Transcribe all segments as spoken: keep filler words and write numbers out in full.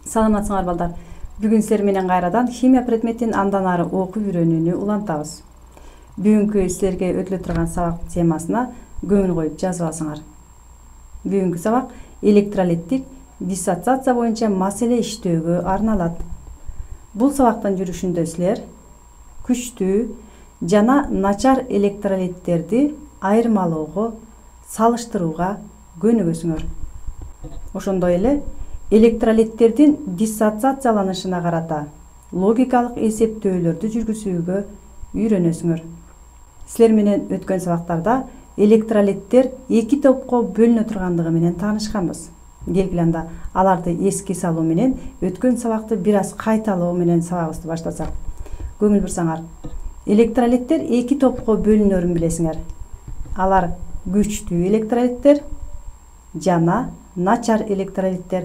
Саламатсыңар балдар. Бүгүн силер менен кайрадан химия предметин андан ары окуп үйрөнүүнү улантабыз. Бүгүнкү силерге өтүлө турган сабак темасына көңүл коюп жазып алсаңар. Бүгүнкү сабак электролиттик диссоциация боюнча маселе иштөөгө арналат. Бул сабактын жүрүшүндө силер күчтүү жана начар электролиттерди айырмалоого, салыштырууга көнүгөсүңөр. Ошондой эле электролиттердин диссоциацияланышына карата логикалык эсептөөлөрдү жүргүзүүгө үйрөнөсүңөр. Силер менен өткөн сабактарда электролиттер эки топко бөлүнө тургандыгы менен таанышканбыз. Келгиле анда аларды эске салуу менен өткөн сабакты бир аз кайталоо менен сабагыбызды баштасак. Көңүл бурсаңар, электролиттер эки топко бөлүнөрүн билесиңер. Алар күчтүү электролиттер жана начар электролиттер.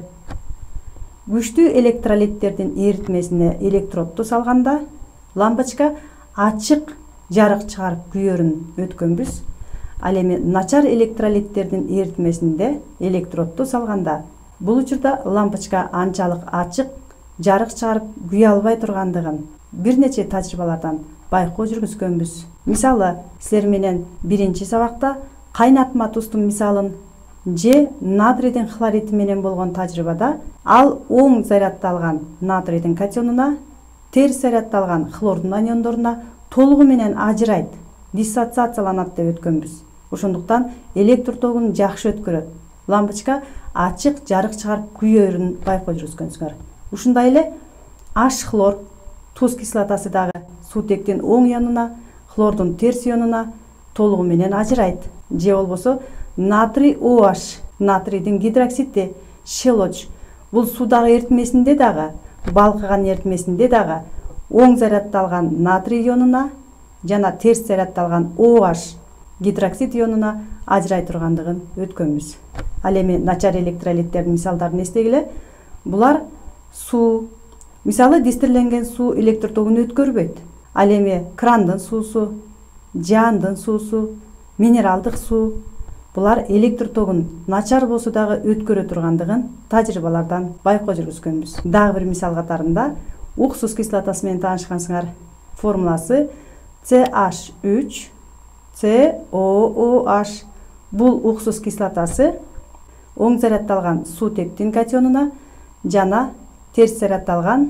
Күчтүү электролиттердин эритмесине электродду салганда лампочка ачык жарык чыгарып күйөрүн өткөнбүз. Ал эми начар электролиттердин эритмесинде электродду салганда бул учурда лампочка анчалык ачык жарык чыгарып күйө албай тургандыгын бир нече тажрыйбалардан байкоо жүргүзгөнбүз. Мисалы, силер менен биринчи сабакта кайнатма тузтун мисалын же натрийдин хлориди менен болгон тажрыйбада ал оң заряддалган натрийдин катионуна, терс заряддалган хлордун аниондоруна толугу менен ажырайт, диссоциацияланат деп өткөнбүз. Ошондуктан электр тогун жакшы өткөрөт. Лампочка ачык жарык чыгарып күйөрүн байкоо жүргүзгөнсүңөр. Ушундай эле H хлор туз кислотасы дагы суутектин оң ионуна, хлордун терс ионуна толугу менен ажырайт. Же болбосо натрий OH, натрийдин гидроксиди, щелочь. Бул суудагы эритмесинде дагы, балкыган эритмесинде дагы оң заряддалган натрий ионуна жана терс заряддалган OH гидроксид ионуна ажырай тургандыгын өткөнбүз. Ал эми начар электролиттердин мисалдарын эстегиле. Булар суу. Мисалы, дистирленген суу электр тогун өткөрбөйт. Ал эми крандын суусу, жаандын суусу, минералдык суу булар электр тогун начар болсо дагы өткөрө тургандыгын тажрыйбалардан байкоо жүргүзгөнбүз. Дагы бир мисал катарында уксус кислотасы менен таанышкансыңар. Формуласы C H үч C O O H. Бул уксус кислотасы оң заряддалган суутектин катионуна жана терс заряддалган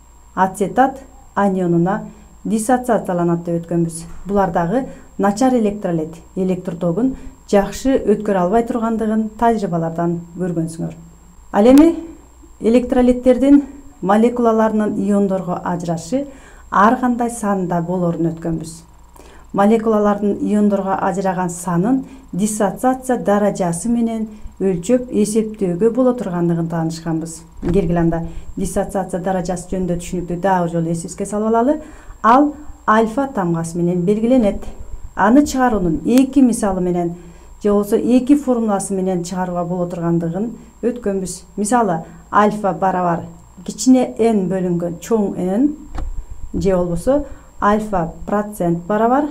ацетат анионуна диссоциацияланат деп өткөнбүз. Булар дагы начар электролит, электр тогун жакшы өткөрө албай тургандыгын тажрыйбалардан көргөнсүңөр. Ал эми электролиттердин молекулаларынын иондорго ажырашы ар кандай санда болорун өткөнбүз. Молекулалардын иондорго ажыраган санын диссоциация даражасы менен өлчөп эсептөөгө боло тургандыгын таанышканбыз. Келгиле анда диссоциация даражасы жөнүндө түшүнүктү дагы жолу эсибизге салып алалы. Ал альфа тамгасы менен белгиленет. Аны чыгаруунун эки мисалы менен же болбосо эки формуласы менен чыгарууга боло тургандыгын өткөнбүз. Мисалы, альфа барабар кичине n бөлүнгөн чоң n же болбосо альфа процент барабар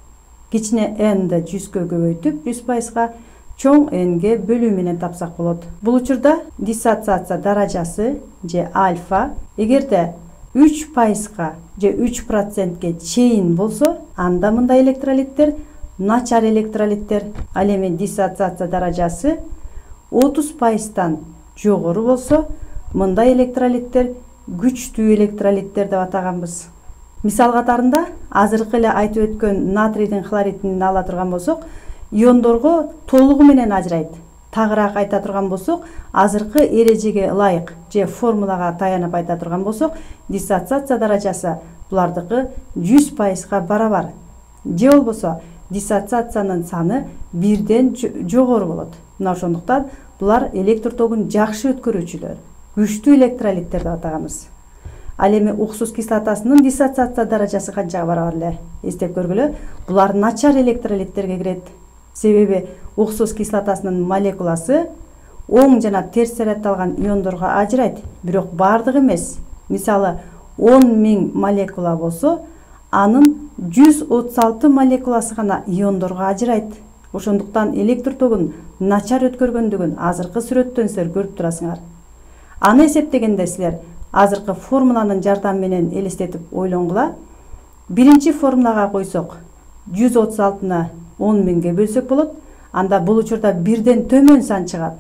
кичине n-ди жүзгө көбөйтүп жүз пайызга чоң n-ге бөлүү менен тапсак болот. Бул учурда диссоциация даражасы же альфа эгерде үч пайызга же үч процентке чейин болсо, анда мындай электролиттер начар электролиттер. Ал эми диссоциация даражасы отуз пайыздан жогору болсо, мындай электролиттер күчтүү электролиттер деп атаганбыз. Мисал катарында азыркы эле айтып өткөн натрийдин хлоридин ала турган болсок, иондорго толугу менен ажырайт. Тагыраак айта турган болсок, азыркы эрежеге ылайык же формулага таянып айта турган болсок, диссоциация даражасы булардыкы жүз пайызга барабар. Же болбосо диссоциациянын саны бирден жогору болот. Мына ошондуктан булар электр тогун жакшы өткөрүүчүлөр, күчтүү электролиттер деп атаганбыз. Ал эми уксус кислотасынын диссоциация даражасы канчага барабар эле эстеп көргүлө. Булар начар электролиттерге кирет. Себеби уксус кислотасынын молекуласы оң жана терс заряддалган иондорго ажырайт, бирок бардыгы эмес. Мисалы, он миң молекула болсо, анын жүз отуз алты молекуласы гана иондорго ажырайт. Ошондуктан электр тогун начар өткөргөндүгүн азыркы сүрөттөн силер көрүп турасыңар. Аны эсептегенде силер азыркы формуланын жардамы менен элестетип ойлонгула. Биринчи формулага койсок, жүз отуз алтыны он миңге бөлсөк болот. Анда бул учурда бирден төмөн сан чыгат.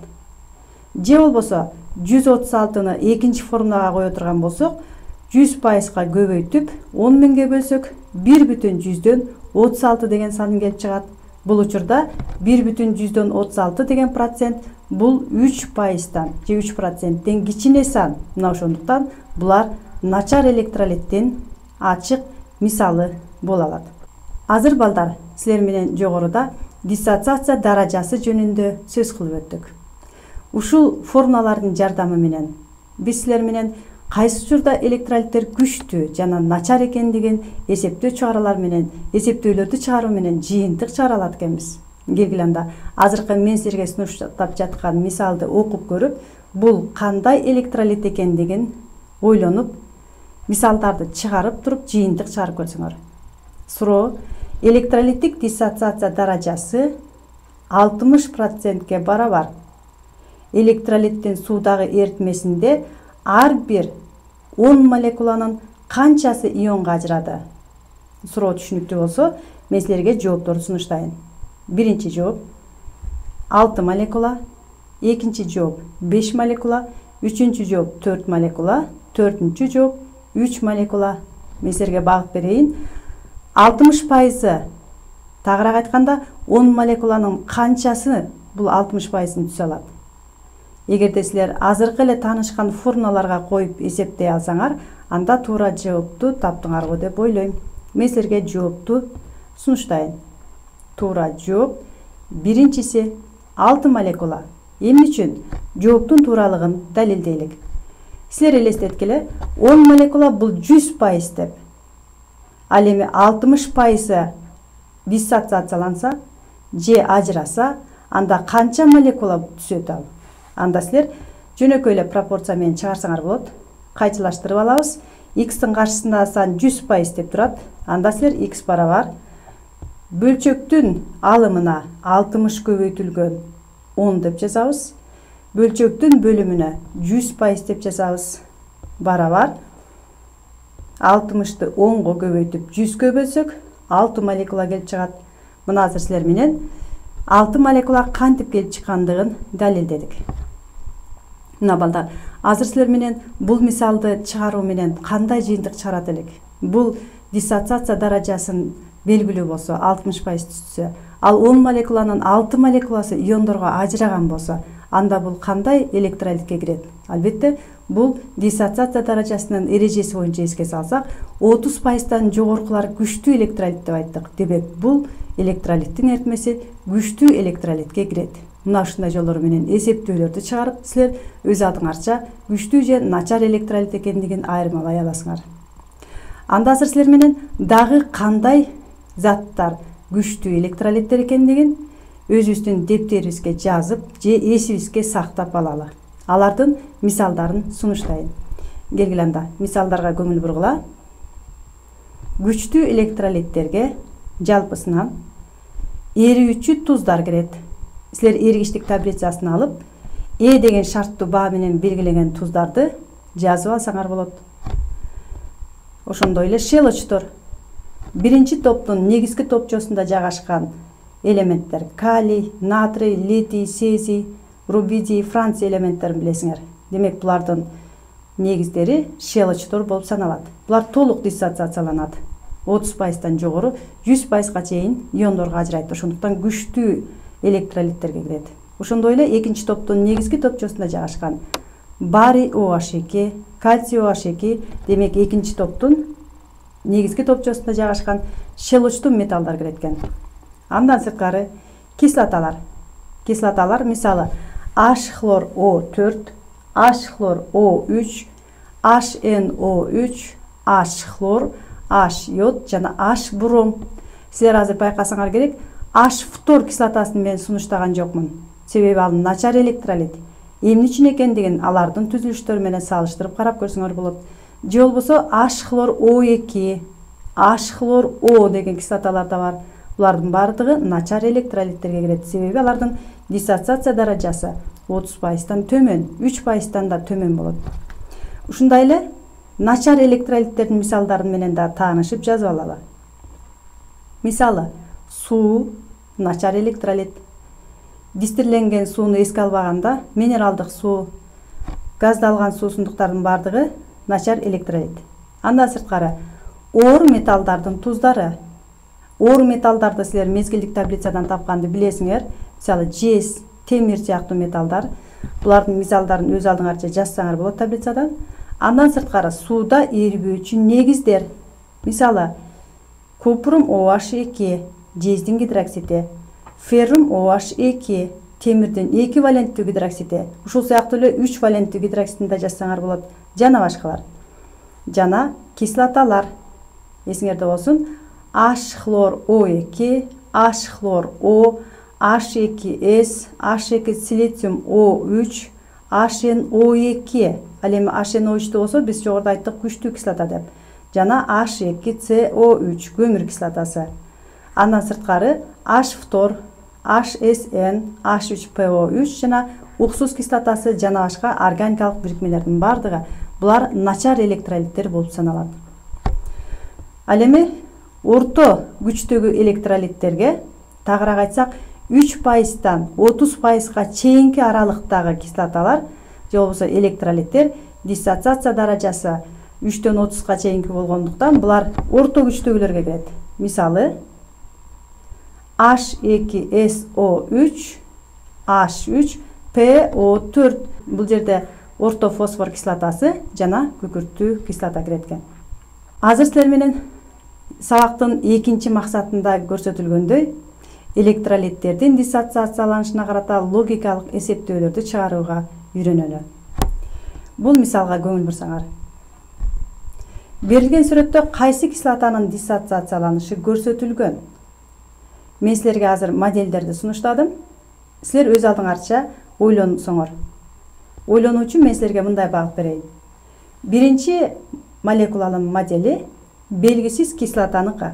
Же болбосо жүз отуз алтыны экинчи формулага кое турган болсок, жүз пайызга көбөйтүп он миңге бөлсөк, бир бүтүн жүздөн отуз алты деген сан келип чыгат. Бул учурда бир бүтүн жүздөн отуз алты деген процент бул үч пайыздан же үч проценттен кичине сан. Мына ошондуктан булар начар электролиттин ачык мисалы боло алат. Азыр балдар, силер менен жогоруда диссоциация даражасы жөнүндө сөз кылып өттүк. Ушул формулалардын жардамы менен биз силер менен кайсы учурда электролиттер күчтүү жана начар экендигин эсептөө чаралар менен, эсептөөлөрдү чыгаруу менен жыйынтык чыгара алат экенбиз. Келгиле анда азыркы мен силерге сунуштап жаткан мисалды окуп көрүп, бул кандай электролит экендигин ойлонуп, мисалдарды чыгарып туруп жыйынтык чыгарып көрсөңөр. Суроо: электролиттик диссоциация даражасы алтымыш процентке барабар. Электролиттин суудагы эритмесинде ар бир он молекуланын канчасы ионго ажырады? Суроо түшүнүктүү болсо, мен силерге жоопторду сунуштайын. Биринчи жооп алты молекула, экинчи жооп беш молекула, үчүнчү жооп төрт молекула, төртүнчү жооп үч молекула. Мен силерге багыт берейин. алтымыш пайызы, тагыраак айтканда он молекуланын канчасы бул алтымыш пайызын түзө алат? Эгерде силер азыркы эле таанышкан формулаларга коюп эсептей алсаңар, анда туура жоопту таптыңар го деп ойлойм. Мен силерге жоопту сунуштайын. Туура жооп биринчиси алты молекула. Эмне үчүн? Жооптун тууралыгын далилдейлик. Силер элестеткиле, он молекула бул жүз пайыз деп. Ал эми алтымыш пайызы диссоциацияланса же ажыраса, анда канча молекула түзөт ал? Анда силер жөнөкөй эле пропорция менен чыгарсаңар болот. Кайчылаштырып алабыз. X'тин каршысында сан жүз пайыз деп турат. Анда силер x барабар бөлчөктүн алымына алтымыш көбөйтүлгөн он деп жазабыз. Бөлчөктүн бөлүмүнө жүз пайыз деп жазабыз. Барабар алтымышты онго көбөйтүп жүзгө бөлсөк, алты молекула келип чыгат. Мына азыр силер менен алты молекула кантип келип чыккандыгын далилдедик. Мына балдар, азыр силер менен бул мисалды чыгаруу менен кандай жыйынтык чыгарат элек? Бул диссоциация даражасын белгилүү болсо, алтымыш пайыз түзсө, ал он молекуланын алты молекуласы иондорго ажыраган болсо, анда бул кандай электролитке кирет? Албетте, бул диссоциация даражасынын эрежеси боюнча эске салсак, отуз пайыздан жогоркулар күчтүү электролит деп айттык. Демек, бул электролиттин эритмеси күчтүү электролитке кирет. Мына ушундай жолдор менен эсептөөлөрдү чыгарып, силер өз алдыңарча күчтүү же начар электролит экендигин айырмалай аласыңар. Анда азыр силер менен дагы кандай заттар күчтүү электролиттер экендигин өзүбүздүн дептерибизге жазып же эсибизге сактап алалы. Алардын мисалдарын сунуштайын. Келгиле анда мисалдарга көңүл бургула. Күчтүү электролиттерге жалпысынан эрүүчү туздар кирет. Силер эргиштик таблицасын алып, Э деген шарттуу баа менен белгилеген туздарды жазып алсаңар болот. Ошондой эле шелочтор. Биринчи топтун негизги топчосунда жайгашкан элементтер калий, натрий, литий, цезий, рубидий, франций элементтерин билесиңер. Демек, булардын негиздери шелочтор болуп саналат. Булар толук диссоциацияланат. отуз пайыздан жогору жүз пайызга чейин иондорго ажырайт. Ошондуктан күчтүү электролиттерге кирет. Ошондой эле экинчи топтун негизги топчосунда жайгашкан барий О Аш эки, кальций О Аш эки, демек экинчи топтун негизги топчосунда жайгашкан шелочтуу металлдар кирет экен. Андан сырткары кислоталар. Кислоталар мисалы H хлор О төрт, H хлор О үч, H Н О үч, H хлор, H йод жана H бром. Силер азыр байкасаңар керек, H фтор кислотасын мен сунуштаган жокмун. Себеби ал начар электролит. Эмне үчүн экендигин алардын түзүлүштөрү менен салыштырып карап көрсөңөр болот. Же болбосо H хлор О эки, H хлор О деген кислоталар да бар. Булардын бардыгы начар электролиттерге кирет. Себеби алардын диссоциация даражасы отуз пайыздан төмөн, үч пайыздан да төмөн болот. Ушундай эле начар электролиттердин мисалдары менен да таанышып жазып алалы. Мисалы, суу начар электролит. Дистирленген сууну эске албаганда минералдык суу, газдалган суусундуктардын бардыгы начар электролит. Андан сырткары оор металлдардын туздары. Оор металлдарды силер мезгилдик таблицадан тапканды билесиңер. Мисалы, жез, темир сыяктуу металлдар. Булардын мисалдарын өз алдыңарча жазсаңар болот таблицадан. Андан сырткары сууда эрибүүчү негиздер. Мисалы, купрум о аш эки, жездин гидроксиди, феррум о аш эки, темирдин эки валенттүү гидроксиди. Ушул сыяктуу эле үч валенттүү гидроксидин да жазсаңар болот. Жана башкалар. Жана кислоталар. Эсиңерде болсун, H хлор о эки, H хлор O, H эки эс, H эки силициум о үч, H эн о эки. Ал эми H эн о үчтө болсо биз жогоруда айттык күчтүү кислота деп. Жана H эки С о үч көмүр кислотасы. Андан сырткары H фтор, H эс эн, H үч П о үч жана уксус кислотасы жана башка органикалык бирикмелердин бардыгы булар начар электролиттер болуп саналат. Ал эми орто күчтөгү электролиттерге тагыраак айтсак үч пайыздан отуз пайызга чейинки аралыктагы кислоталар же болбосо электролиттер диссоциация даражасы үчтөн отузга чейинки болгондуктан булар орто күчтөгүлөргө кирет. Мисалы, H эки эс о үч, H үч П о төрт. Бул жерде орто фосфор кислотасы жана күкүрттүү кислота кирет экен. Азыр силер менен сабактын экинчи максатында көрсөтүлгөндөй электролиттердин диссоциацияланышына карата логикалык эсептөөлөрдү чыгарууга үйрөнөлү. Бул мисалга көңүл бурсаңар. Берилген сүрөттө кайсы кислотанын диссоциацияланышы көрсөтүлгөн? Мен силерге азыр модельдерди сунуштадым. Силер өз алдыңарча ойлонсоңор. Ойлонуу үчүн мен силерге мындай багыт берейин. Биринчи молекулалын модели белгисиз кислотаныкы.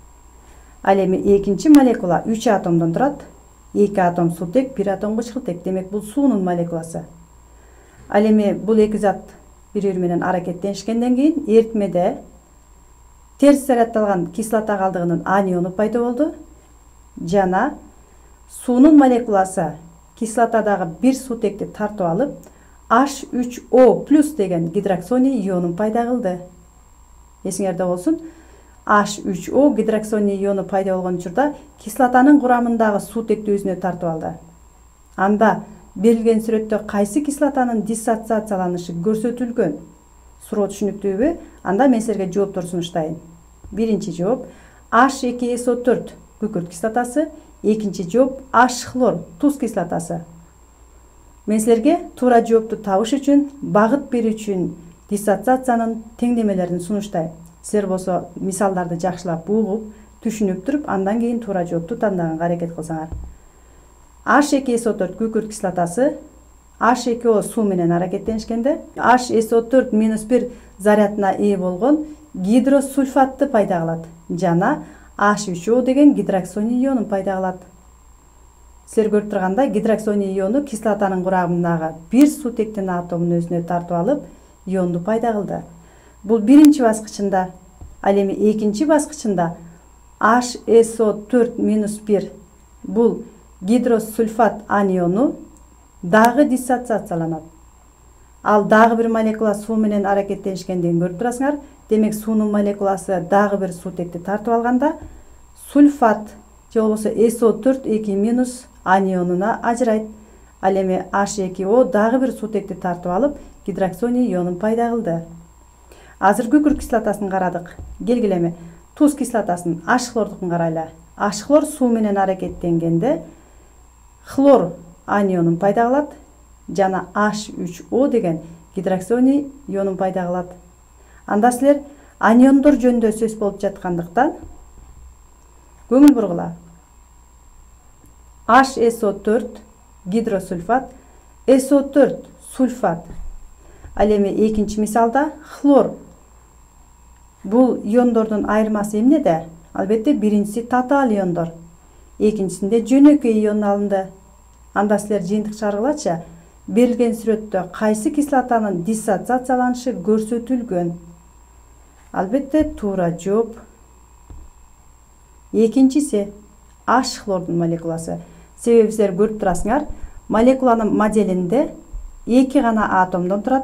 Ал эми экинчи молекула үч атомдон турат. эки атом сутек, бир атом кычкылтек. Демек бул суунун молекуласы. Ал эми бул эки зат бири-бири менен аракеттенишкенден кийин эритмеде терс зарядталган кислота калдыгынын аниону пайда болду. Жана суунун молекуласы кислотадагы бир сутекти тартып алып, H үч O плюс деген гидроксоний ионун пайда кылды. Эсиңерде болсун, H үч O гидроксоний иону пайда болгон учурда кислотанын курамындагы сутекти өзүнө тартып алды. Анда берилген сүрөттө кайсы кислотанын диссоциацияланышы көрсөтүлгөн? Суроо түшүнүктүүбү? Анда мен силерге жооптор сунуштайын. Биринчи жооп H эки эс о төрт күкүрт кислотасы, экинчи жооп H хлор туз кислотасы. Мен силерге туура жоопту табыш үчүн, багыт берүү үчүн диссоциациянын теңдемелерин сунуштайм. Силер болсо мисалдарды жакшылап угуп, түшүнүп туруп, андан кийин туура жоопту тандаганга аракет кылсаңар. H эки эс о төрт күкүрт кислотасы H эки O суу менен аракеттенишкенде H эс о төрт минус бир зарядына ээ болгон гидросульфатты пайда кылат. Жана H үч O деген гидроксоний ионун пайда кылат. Силер көрүп тургандай, гидроксоний иону кислотанын курамындагы бир сутектин атомун өзүнө тартып алып, ионду пайда кылды. Бул биринчи баскычында. Ал эми экинчи баскычында H эс о төрт минус бир бул гидросульфат аниону дагы диссоциацияланат. Ал дагы бир молекула суу менен аракеттенишкендигин көрүп турасыңар. Демек суунун молекуласы дагы бир сутекти тартып алганда сульфат же болбосо эс о төрт эки минус анионуна ажырайт. Ал эми H эки O дагы бир сутекти тартып алып, гидроксоний ионун пайда кылды. Азыр күкүрт кислотасын карадык. Келгиле эми туз кислотасын H хлордукун карайлы. H хлор суу менен аракеттенгенде хлор анионун пайда кылат жана H үч O деген гидроксоний ионун пайда кылат. Анда силер аниондор жөнүндө сөз болуп жаткандыктан көңүл бургула. H эс о төрт гидросульфат, эс о төрт сульфат. Ал эми экинчи мисалда хлор. Бул иондордун айырмасы эмнеде? Албетте биринчиси татаал иондор, экинчисинде жөнөкөй ион алынды. Анда силер жыйынтык чыгаргылачы. Берилген сүрөттө кайсы кислотанын диссоциацияланышы көрсөтүлгөн? Албетте туура жооп экинчиси H хлордун молекуласы. Себеби силер көрүп турасыңар, молекуланын моделинде эки гана атомдон турат.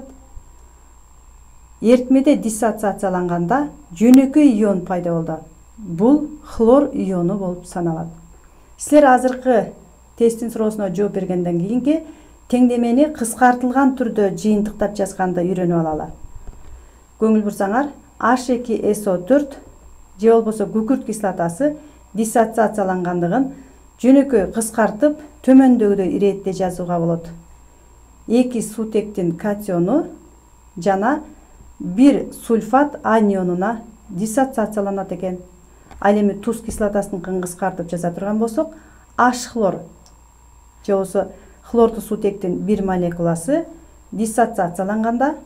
Эритмеде диссоциацияланганда жөнөкөй ион пайда болду. Бул хлор иону болуп саналат. Силер азыркы тесттин суроосуна жооп бергенден кийинки теңдемени кыскартылган түрдө жыйынтыктап жазганды үйрөнүп алалы. Көңүл бурсаңар, H эки S O төрт же болбосо күкүрт кислотасы диссоциациялангандыгын жөнөкөй кыскартып төмөндөгүдөй иретте жазууга болот. Эки сутектин катиону жана бир сульфат анионуна диссоциацияланат экен. Ал эми туз кислотасын кыскартып жаза турган болсок, H хлор же болбосо хлордуу сутектин бир молекуласы диссоциацияланганда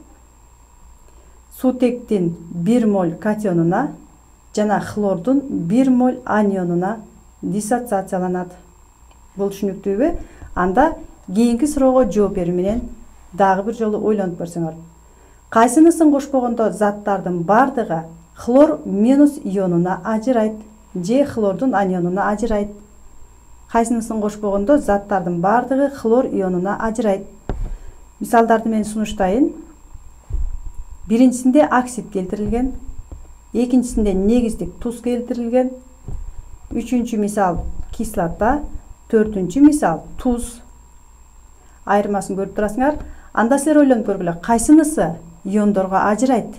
сутектин бир моль катионуна жана хлордун бир моль анионуна диссоциацияланат. Бул түшүнүктүүбү? Анда кийинки суроого жооп берүү менен дагы бир жолу ойлонуп көрсөңөр. Кайсынысын кошпогондо заттардын бардыгы хлор минус ионуна ажырайт же хлордун анионуна ажырайт? Кайсынысын кошпогондо заттардын бардыгы хлор ионуна ажырайт? Мисалдарды мен сунуштайын. Биринчисинде оксид келтирилген, экинчисинде негиздик туз келтирилген, үчүнчү мисал кислота, төртүнчү мисал туз. Айырмасын көрүп турасыңар. Анда силер ойлонуп көргүлө, кайсынысы иондорго ажырайт?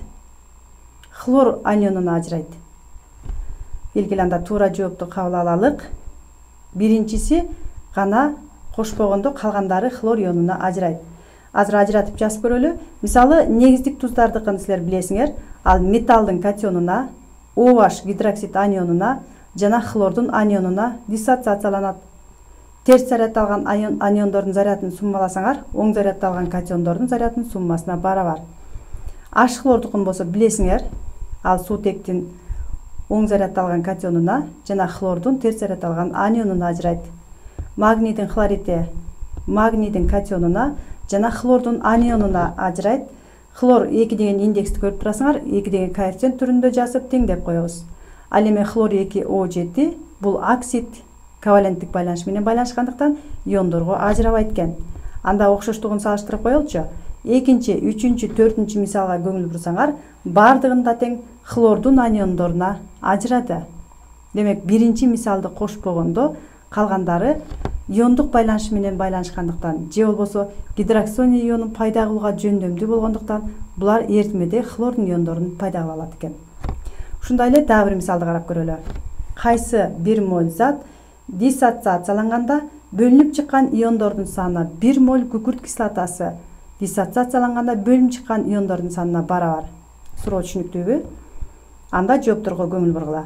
Хлор анионуна ажырайт. Келгиле анда туура жоопту кабыл алалык. Биринчиси гана кошпогондо калгандары хлор ионуна ажырайт. Азыр ажыратып жазып көрөлү. Мисалы, негиздик туздардыкын силер билесиңер. Ал металдын катионуна, OH гидроксид анионуна жана хлордун анионуна диссоциацияланат. Терс зарядталган аниондордун зарядын суммаласаңар, оң зарядталган катиондордун зарядын суммасына барабар. H хлордукун болсо билесиңер, ал сутектин оң зарядталган катионуна жана хлордун терс зарядталган анионуна ажырайт. Магнийдин хлорити магнийдин катионуна жана хлордун анионуна ажырайт. Хлор эки деген индексти көрүп турасыңар, эки деген коэффициент түрүндө жазып теңдеп коебуз. Ал эми хлор эки О жети бул оксид коваленттик байланыш менен байланышкандыктан иондорго ажырабайт экен. Анда окшоштугун салыштырып коелучу. Экинчи, үчүнчү, төртүнчү мисалга көңүл бурсаңар, бардыгында тең хлордун аниондоруна ажырады. Демек, биринчи мисалды кошпогондо калгандары иондук байланыш менен байланышкандыктан же болбосо гидроксоний ионун пайда кылууга жөндөмдүү болгондуктан булар эритмеде хлордун иондорун пайда кыла алат экен. Ушундай эле дагы бир мисалды карап көрөлү. Кайсы бир моль зат диссоциацияланганда бөлүнүп чыккан иондордун саны бир моль күкүрт кислотасы диссоциацияланганда бөлүнүп чыккан иондордун санына барабар. Суроо түшүнүктүүбү? Анда жоопторго көңүл бургула.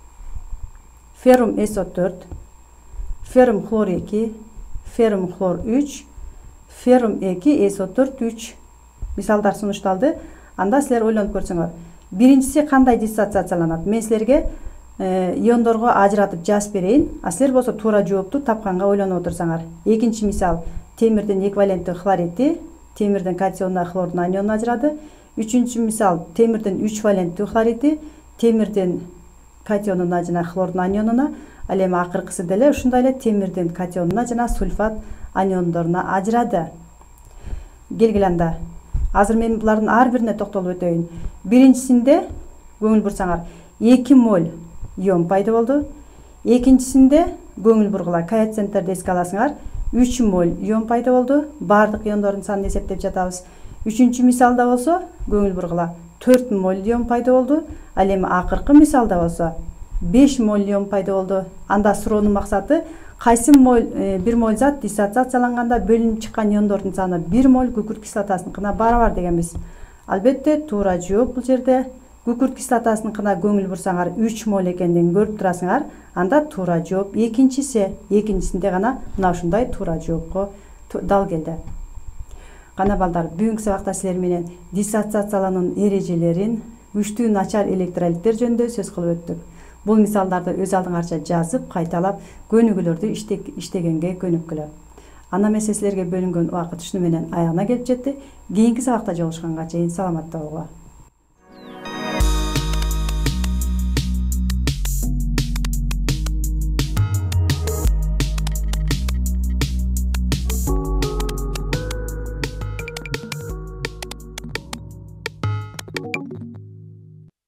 Феррум эс о төрт, феррум хлор эки, феррум хлор үч, феррум эки эс о төрт үч мисалдар сунушталды. Анда силер ойлонуп көрсөңөр. Биринчиси кандай диссоциацияланат? Мен силерге иондорго ажыратып жазып берейин. А силер болсо туура жоопту тапканга ойлонуп отурсаңар. Экинчи мисал темирдин эквиваленттүү хлорити, темирдин катионуна хлордун анионуна ажырады. Үчүнчү мисал темирдин үч валенттүү хлорити, темирдин катионуна жана хлордун анионуна, ал эми акыркысы деле ушундай эле темирдин катионуна жана сульфат аниондоруна ажырады. Келгиле анда. Азыр мен булардын ар бирине токтолуп өтөйүн. Биринчисинде көңүл бурсаңар, эки моль ион пайда болду. Экинчисинде көңүл бургула, коэффициенттерди эске аласыңар, үч моль ион пайда болду. Бардык иондордун санын эсептеп жатабыз. Үчүнчү мисалда болсо көңүл бургула, төрт моль ион пайда болду. Ал эми акыркы мисалда болсо беш моль ион пайда болду. Анда суроонун максаты кайсы моль бир моль зат диссоциацияланганда бөлүнүп чыккан иондордун саны бир моль күкүрт кислотасыныкына барабар дегенбиз. Албетте туура жооп бул жерде. Күкүрт кислотасыныкына көңүл бурсаңар үч моль экендигин көрүп турасыңар. Анда туура жооп экинчиси. Экинчисинде гана мына ушундай туура жоопко дал келди. Кана балдар, бүгүнкү сабакта силер менен диссоциациялануунун эрежелерин, күчтүү начар электролиттер жөнүндө сөз кылып өттүк. Бул мисалдарды өз алдыңарча жазып, кайталап, көнүгүүлөрдү иштегенге көнүккүлө. ана эмес силерге бөлүнгөн убакыт ушуну менен аягына келип жетти. Кийинки сабакта жолугушканга чейин саламатта болгула.